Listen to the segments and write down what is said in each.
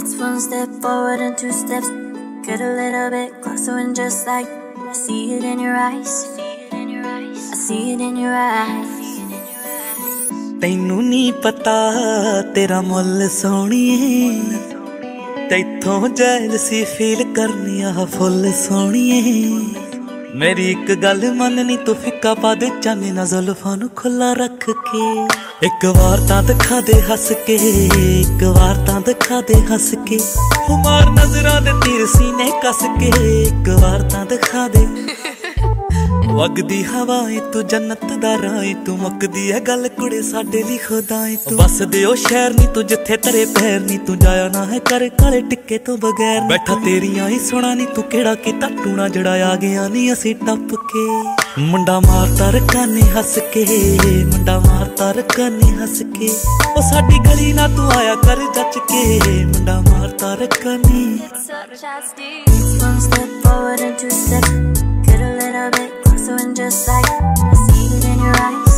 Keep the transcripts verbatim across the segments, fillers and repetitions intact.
It's one step forward and two steps. Get a little bit closer and just like I see it in your eyes. I see it in your eyes. तैनू नहीं पता तेरा मुल सोहणीए, तैथों jealousy feel करनी आ full सोहणीए। मेरी एक गल मननी तू फिक्का पा दे चाने ना जुल्फां नू खुला रख के। एक बार तां दिखा दे हस के, एक बार तां दिखा दे हस के। हुमार नजरां दे तीर सीने कस के, एक बार तां दिखा दे। वगदी हवाएं तू जन्नत दा राए, तू मुकदी है गल कुड़े साडे ली खुदाएं। तू बस दे ओ शहर नी तू जिथे तेरे पैर नी, तू जाया ना है कर काले टिक्के तो बगैर। बैठा तेरियां ही सुना नी तू केड़ा कीता टूना जड़ा आ गया नी असी टप के। मुंडा मारता रकाने हस के, मुंडा मारता रकाने हस के। ओ साडी गली ना तू आया कर जच के, मुंडा मारता रकाने। One step forward and two steps. Get a little bit closer and just like I see it in your eyes.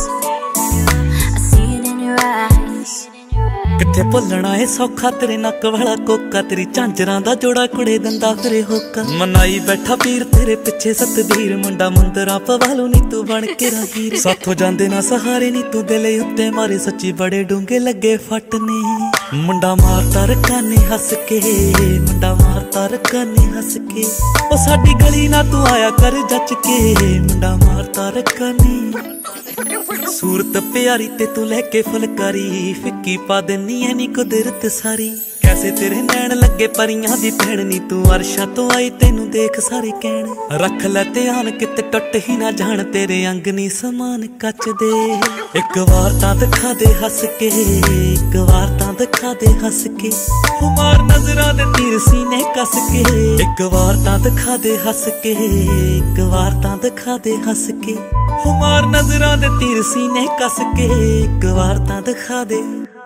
I see it in your eyes. किथे भुलना है सौखा तेरे नक वाला कोका, तेरी झांजरां दा जोड़ा कुड़े दंदा फिरे होका। मनाई बैठा पीर तेरे पिछे सतबीर, मुंडा मुंदरा पवालू नी तू बन के राहीर। साथों जांदे ना सहारे नी तू दिले उत्ते मारे, सच्ची बड़े डूंगे लगे फटने। मुंडा मारता रकाने हस के, मुंडा मारता रकाने हस के। ओ साडी गली ना तू आया कर जच के, मुंडा मारता रकाने। सूरत प्यारी ते तू लेके फुलकारी, फिक्की पा देनी है नी कुदरत सारी। कैसे तेरे नैन लगे परियां दी भैन नी, तू अरशा तो आई तेनू देख सारे कहण। रख ले ध्यान किते टुट ही ना जान, तेरे अंग नी समान कच दे। एक बार तां दिखा दे हस के, एक बार तां दिखा दे हस के। हुमार नजरां दे तीर सीने कस के, एक बार तां दिखा दे हस के, एक बार तां दिखा दे हस के। हुमार नजरां दे तीर सीने कस के, एक बार तां दिखा दे।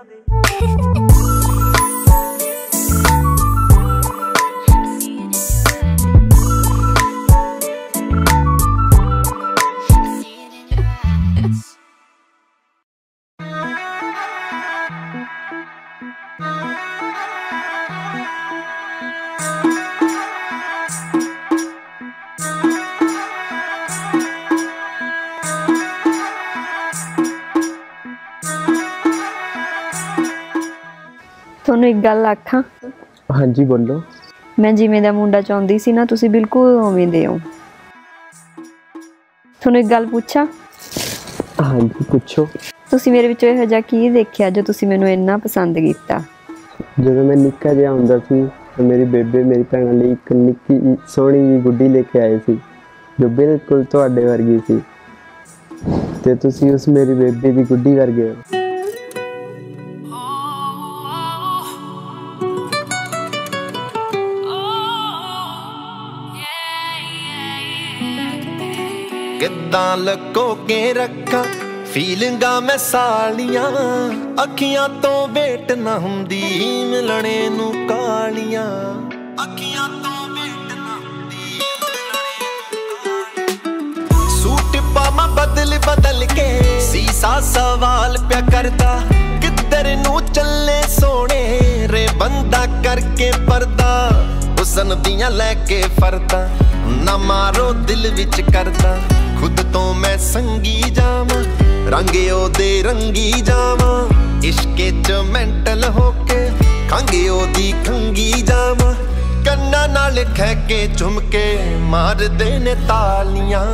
ਤੁਹਾਨੂੰ ਇੱਕ ਗੱਲ ਆਖਾਂ? ਹਾਂਜੀ ਬੋਲੋ। ਮੈਂ ਜਿਵੇਂ ਦਾ ਮੁੰਡਾ ਚਾਹੁੰਦੀ ਸੀ ਨਾ, ਤੁਸੀਂ ਬਿਲਕੁਲ ਉਵੇਂ ਦੇ ਹੋ। ਤੁਹਾਨੂੰ ਇੱਕ ਗੱਲ ਪੁੱਛਾਂ? ਹਾਂਜੀ ਪੁੱਛੋ। ਤੁਸੀਂ ਮੇਰੇ ਵਿੱਚੋਂ ਇਹੋ ਜਿਹਾ ਕੀ ਦੇਖਿਆ ਜੋ ਤੁਸੀਂ ਮੈਨੂੰ ਇੰਨਾ ਪਸੰਦ ਕੀਤਾ? ਜਦੋਂ ਮੈਂ ਨਿੱਕਾ ਜਿਹਾ ਹੁੰਦਾ ਸੀ ਤਾਂ ਮੇਰੀ ਬੇਬੇ ਮੇਰੀ ਭੈਣਾਂ ਲਈ ਇੱਕ ਨਿੱਕੀ ਸੋਹਣੀ ਜਿਹੀ ਗੁੱਡੀ ਲੈ ਕੇ ਆਏ ਸੀ, ਜੋ ਬਿਲਕੁਲ ਤੁਹਾਡੇ ਵਰਗੀ ਸੀ, ਤੇ ਤੁਸੀਂ ਉਸ ਮੇਰੀ ਬੇਬੇ ਦੀ ਗੁੱਡੀ ਵਰਗੇ ਹੋ। किद्दां लको के रखा फीलिंगा मैं सालियां, अखियां तो वेट ना हुंदी मिलने नू कालियां। अखियां तो वेट ना हुंदी सूट पामा बदल बदल के, सीसा सवाल प्या करदा किधर नू चले सोने रे बंदा करके पर्दा। हुसन दियां लैके फरदा ना मारो दिल विच करदा, खुद तो मैं संगी जावां रंगे ओदे रंगी जावां। इश्के च मेंटल होके खंगे ओदी खंगी जावां, कन्ना नाल खै के झुमके मार देने तालियां।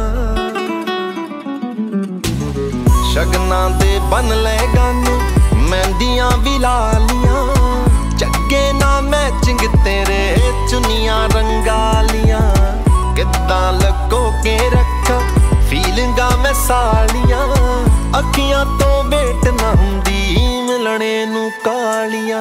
शगना दे बन ले गाने मेहंदियां भी लालियां, जगे ना मैचिंग तेरे चुनियां रंगालियां। किद्दां लगो के रखा फीलिंगा मैं सालियां, अखियां तो वेट ना हुंदी मिलने नू कालियां।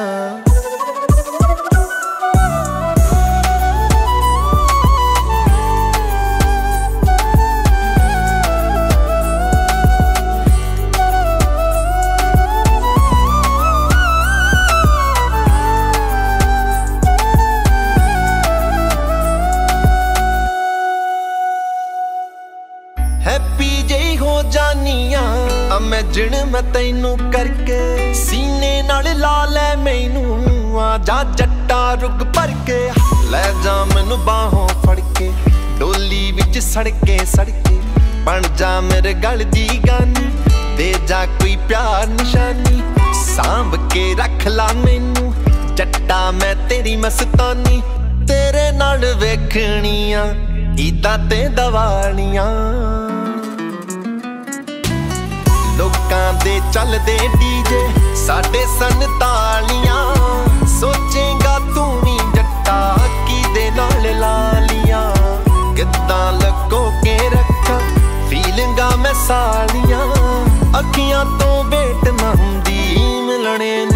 हैप्पी जेही हो जानिया इमेजिन मैं तैनू करके, सीने नाल ला लै मैनू आ जा जट्टा रुग भर के लै जा मैनू बाहों फड़ के डोली विच सड़के सड़के बन जा मेरे गल दी गानी दे जा कोई प्यार निशानी सांभ के रख ला मैनू जट्टा मैं तेरी मस्तानी तेरे नाल वेखणियां ईदां ते दवालियां लोकां दे चलदे डीजे साडे सन तालियां सोचेगा तू नी जट्टा किदे नाल लालियां किद्दां लगो के रखा फीलिंगा मैं सालियां अखियां तो वेट ना हुंदी मिलने